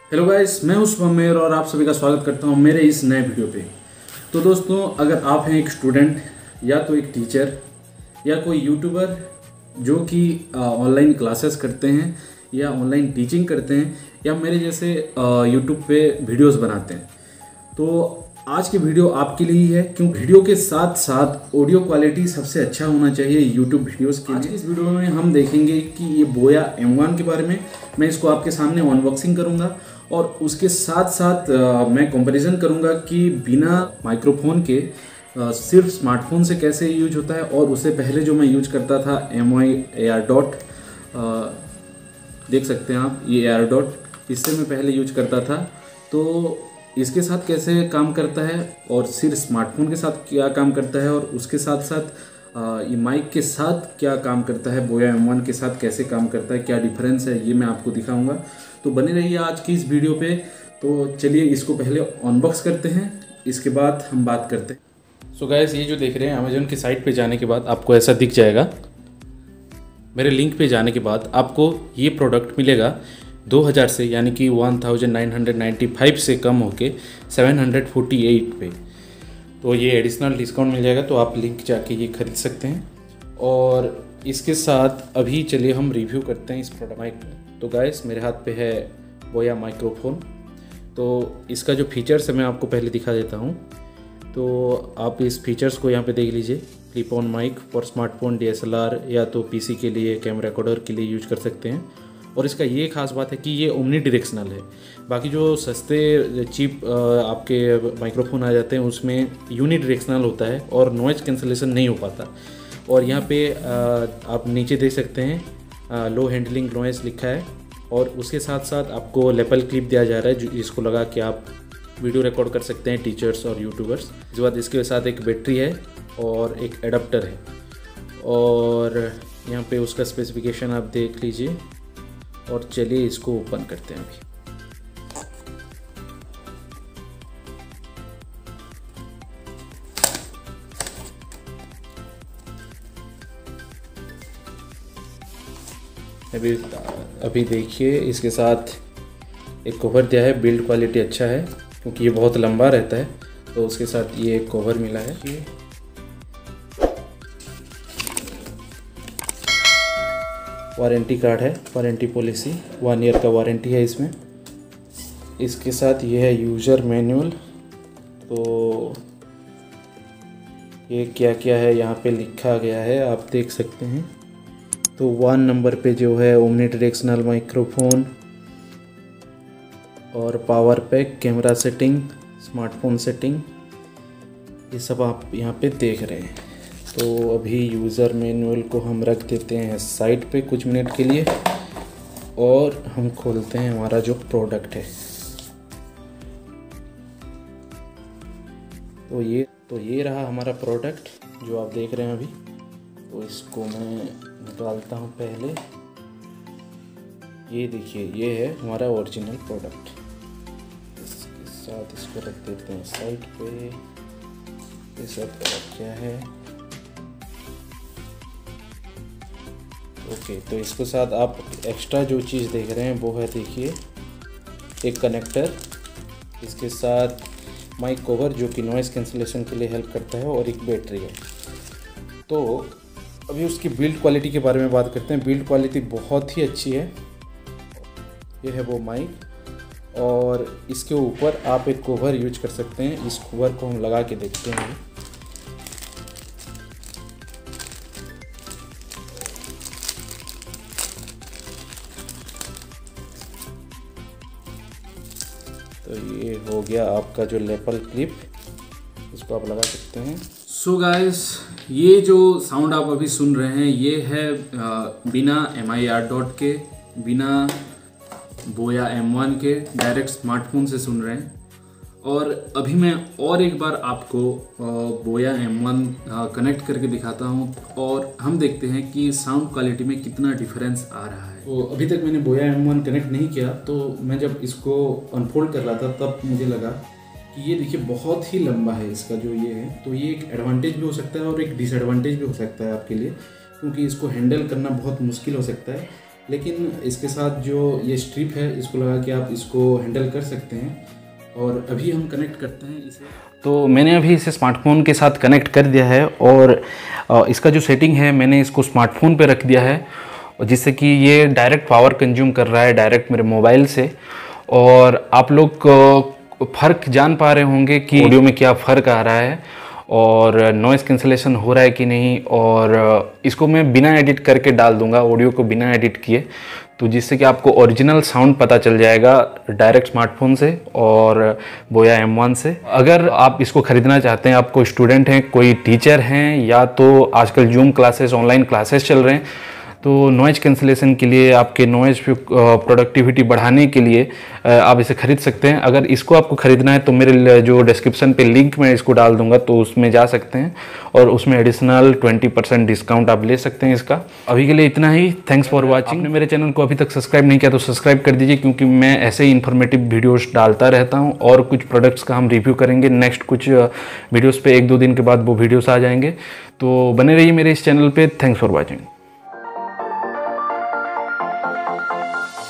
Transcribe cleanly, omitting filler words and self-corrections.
Hello guys, मैं हूं शुभम मेहर और आप सभी का स्वागत करता हूं मेरे इस नए वीडियो पे। तो दोस्तों, अगर आप हैं एक स्टूडेंट या तो एक टीचर या कोई यूट्यूबर जो कि ऑनलाइन क्लासेस करते हैं या ऑनलाइन टीचिंग करते हैं या मेरे जैसे यूट्यूब पे वीडियोस बनाते हैं, तो आज की वीडियो आपके लिए ही है। क्यों वीडियो के साथ साथ ऑडियो क्वालिटी सबसे अच्छा होना चाहिए यूट्यूब वीडियोस के लिए। आज की इस वीडियो में हम देखेंगे कि ये बोया M1 के बारे में। मैं इसको आपके सामने अनबॉक्सिंग करूंगा और उसके साथ साथ मैं कंपैरिजन करूंगा कि बिना माइक्रोफोन के सिर्फ स्मार्टफोन से कैसे यूज होता है और उससे पहले जो मैं यूज करता था MI AirDot, देख सकते हैं आप ये AirDot, इससे मैं पहले यूज करता था, तो इसके साथ कैसे काम करता है और सिर्फ स्मार्टफोन के साथ क्या काम करता है और उसके साथ साथ ये माइक के साथ क्या काम करता है, बोया M1 के साथ कैसे काम करता है, क्या डिफरेंस है, ये मैं आपको दिखाऊंगा। तो बने रहिए आज की इस वीडियो पे। तो चलिए इसको पहले अनबॉक्स करते हैं, इसके बाद हम बात करते हैं। सो गाइस, ये जो देख रहे हैं अमेजोन की साइट पे जाने के बाद आपको ऐसा दिख जाएगा। मेरे लिंक पे जाने के बाद आपको ये प्रोडक्ट मिलेगा 2000 से, यानी कि 1995 से कम होके 748 पे। तो ये एडिशनल डिस्काउंट मिल जाएगा, तो आप लिंक जाके ये खरीद सकते हैं। और इसके साथ अभी चलिए हम रिव्यू करते हैं इस प्रोडक्ट माइक में। तो गाइस, मेरे हाथ पे है बोया माइक्रोफोन। तो इसका जो फीचर्स है मैं आपको पहले दिखा देता हूँ। तो आप इस फीचर्स को यहाँ पे देख लीजिए। Clip on mic for smartphone, DSLR या तो PC के लिए, कैमरा रिकॉर्डर के लिए यूज कर सकते हैं। और इसका ये खास बात है कि ये ओमनी डायरेक्शनल है। बाकी जो सस्ते चीप आपके माइक्रोफोन आ जाते हैं उसमें यूनि डायरेक्शनल होता है और नॉइज़ कैंसलेशन नहीं हो पाता। और यहाँ पे आप नीचे देख सकते हैं लो हैंडलिंग नॉइज़ लिखा है। और उसके साथ साथ आपको लेपल क्लिप दिया जा रहा है जिसको लगा के आप वीडियो रिकॉर्ड कर सकते हैं, टीचर्स और यूट्यूबर्स। इसके बाद इसके साथ एक बैटरी है और एक एडाप्टर है। और यहाँ पे उसका स्पेसिफिकेशन आप देख लीजिए। और चलिए इसको ओपन करते हैं अभी देखिए, इसके साथ एक कवर दिया है। बिल्ड क्वालिटी अच्छा है क्योंकि ये बहुत लंबा रहता है, तो उसके साथ ये एक कवर मिला है। वारंटी कार्ड है, वारंटी पॉलिसी 1 ईयर का वारंटी है इसमें। इसके साथ ये है यूज़र मैनुअल। तो ये क्या क्या है यहाँ पे लिखा गया है, आप देख सकते हैं। तो 1 नंबर पे जो है ओमनी डायरेक्शनल माइक्रोफोन और power pack, camera setting, smartphone setting, ये सब आप यहाँ पे देख रहे हैं। तो अभी यूज़र मैनुअल को हम रख देते हैं साइड पे कुछ मिनट के लिए और हम खोलते हैं हमारा जो प्रोडक्ट है। तो ये रहा हमारा प्रोडक्ट जो आप देख रहे हैं अभी। तो इसको मैं निकालता हूँ पहले। ये देखिए, ये है हमारा ओरिजिनल प्रोडक्ट। इसके साथ इसको रख देते हैं साइड पे। ये सब क्या है, ओके। तो इसके साथ आप एक्स्ट्रा जो चीज़ देख रहे हैं वो है, देखिए, एक कनेक्टर, इसके साथ माइक कवर जो कि नॉइज़ कैंसलेशन के लिए हेल्प करता है, और एक बैटरी है। तो अभी उसकी बिल्ड क्वालिटी के बारे में बात करते हैं। बिल्ड क्वालिटी बहुत ही अच्छी है। ये है वो माइक और इसके ऊपर आप एक कवर यूज कर सकते हैं। इस कवर को हम लगा के देखते हैं। तो ये हो गया आपका जो लेपल क्लिप, इसको आप लगा सकते हैं। सो गाइस, ये जो साउंड आप अभी सुन रहे हैं ये है बिना MI AirDot के, बिना बोया M1 के, डायरेक्ट स्मार्टफोन से सुन रहे हैं। और अभी मैं और एक बार आपको बोया M1 कनेक्ट करके दिखाता हूँ और हम देखते हैं कि साउंड क्वालिटी में कितना डिफरेंस आ रहा है। तो अभी तक मैंने बोया M1 कनेक्ट नहीं किया, तो मैं जब इसको अनफोल्ड कर रहा था तब मुझे लगा कि ये देखिए बहुत ही लंबा है इसका जो ये है। तो ये एक एडवांटेज भी हो सकता है और एक डिसएडवांटेज भी हो सकता है आपके लिए, क्योंकि इसको हैंडल करना बहुत मुश्किल हो सकता है। लेकिन इसके साथ जो ये स्ट्रिप है इसको लगा के आप इसको हैंडल कर सकते हैं। और अभी हम कनेक्ट करते हैं इसे। तो मैंने अभी इसे स्मार्टफोन के साथ कनेक्ट कर दिया है और इसका जो सेटिंग है मैंने इसको स्मार्टफोन पे रख दिया है, जिससे कि ये डायरेक्ट पावर कंज्यूम कर रहा है डायरेक्ट मेरे मोबाइल से। और आप लोग फ़र्क जान पा रहे होंगे कि ऑडियो में क्या फ़र्क आ रहा है और नॉइज़ कैंसलेशन हो रहा है कि नहीं। और इसको मैं बिना एडिट करके डाल दूंगा, ऑडियो को बिना एडिट किए, तो जिससे कि आपको ओरिजिनल साउंड पता चल जाएगा डायरेक्ट स्मार्टफोन से और बोया M1 से। अगर आप इसको ख़रीदना चाहते हैं, आप कोई स्टूडेंट हैं, कोई टीचर हैं, या तो आजकल जूम क्लासेस, ऑनलाइन क्लासेस चल रहे हैं, तो नॉइज़ कैंसलेशन के लिए, आपके नॉइज़ प्रोडक्टिविटी बढ़ाने के लिए आप इसे ख़रीद सकते हैं। अगर इसको आपको ख़रीदना है तो मेरे जो डिस्क्रिप्शन पे लिंक मैं इसको डाल दूंगा, तो उसमें जा सकते हैं और उसमें एडिशनल 20% डिस्काउंट आप ले सकते हैं इसका। अभी के लिए इतना ही। Thanks for watching. आपने मेरे चैनल को अभी तक सब्सक्राइब नहीं किया तो सब्सक्राइब कर दीजिए, क्योंकि मैं ऐसे ही इन्फॉर्मेटिव वीडियोज़ डालता रहता हूँ। और कुछ प्रोडक्ट्स का हम रिव्यू करेंगे नेक्स्ट कुछ वीडियोज़ पे, 1-2 दिन के बाद वो वीडियोज़ आ जाएंगे। तो बने रहिए मेरे इस चैनल पर। Thanks for watching.